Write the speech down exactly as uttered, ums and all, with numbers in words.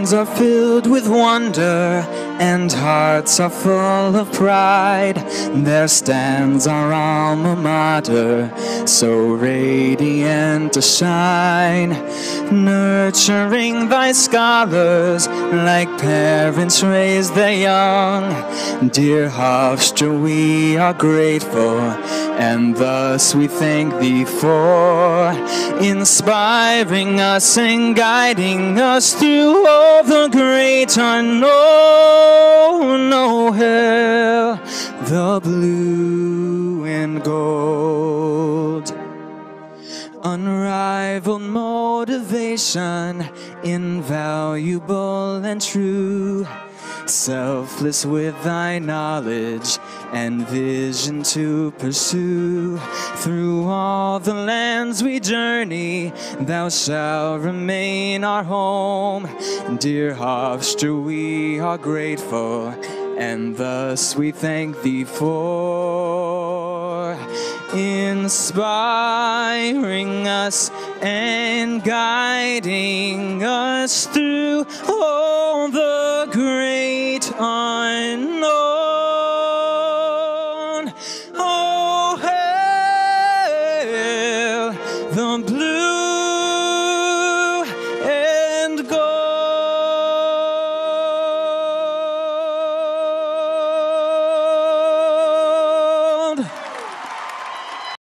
Minds are filled with wonder, and hearts are full of pride. There stands our alma mater, so radiant to shine, nurturing thy scholars like parents raise their young. Dear Hofstra, we are grateful, and thus we thank thee for inspiring us and guiding us through all the great unknown. Oh, hail the blue and gold. Unrivaled motivation, invaluable and true, selfless with thy knowledge and vision to pursue. Through all the lands we journey, thou shalt remain our home. Dear Hofstra, we are grateful, and thus we thank thee for inspiring us and guiding us through all the great unknown. Oh, hail the blue